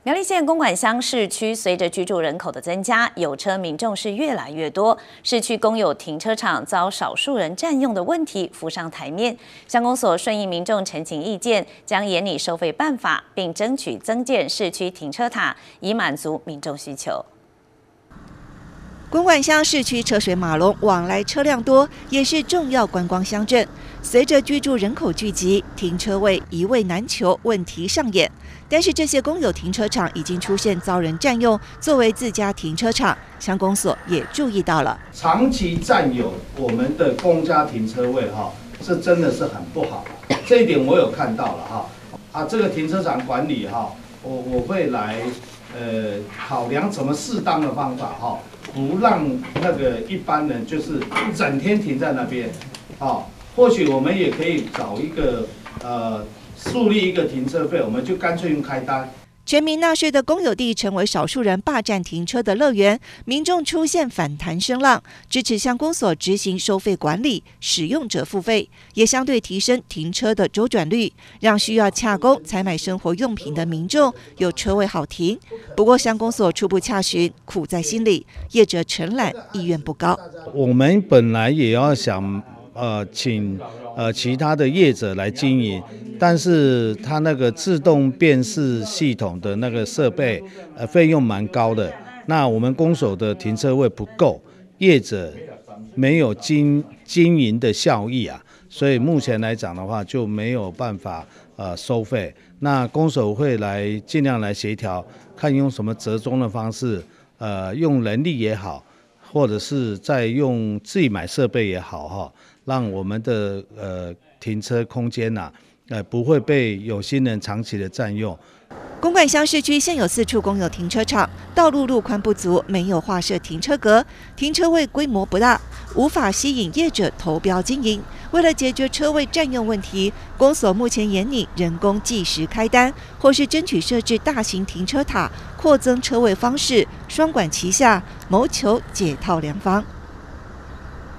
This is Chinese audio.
苗栗县公馆乡市区随着居住人口的增加，有车民众是越来越多，市区公有停车场遭少数人占用的问题浮上台面。乡公所顺应民众陈情意见，将研拟收费办法，并争取增建市区停车塔，以满足民众需求。 公馆乡市区车水马龙，往来车辆多，也是重要观光乡镇。随着居住人口聚集，停车位一位难求，问题上演。但是这些公有停车场已经出现遭人占用，作为自家停车场，乡公所也注意到了。 长期占有我们的公家停车位这真的是很不好，这一点我有看到了这个停车场管理我会来考量怎么适当的方法不让那个一般人就是整天停在那边或许我们也可以找一个树立一个停车费，我们就干脆用开单。 全民纳税的公有地成为少数人霸占停车的乐园，民众出现反弹声浪，支持乡公所执行收费管理，使用者付费，也相对提升停车的周转率，让需要洽公采买生活用品的民众有车位好停。不过乡公所初步洽询，苦在心里，业者承揽意愿不高。 我们本来也要想请其他的业者来经营，但是它那个自动辨识系统的那个设备费用蛮高的，那我们公所的停车位不够，业者没有经营的效益所以目前来讲的话就没有办法收费。那公所会来尽量来协调，看用什么折中的方式，用人力也好，或者是再用自己买设备也好让我们的停车空间不会被有心人长期的占用。 公馆乡市区现有4处公有停车场，道路路宽不足，没有划设停车格，停车位规模不大，无法吸引业者投标经营。为了解决车位占用问题，公所目前研拟人工计时开单，或是争取设置大型停车塔，扩增车位方式，双管齐下，谋求解套良方。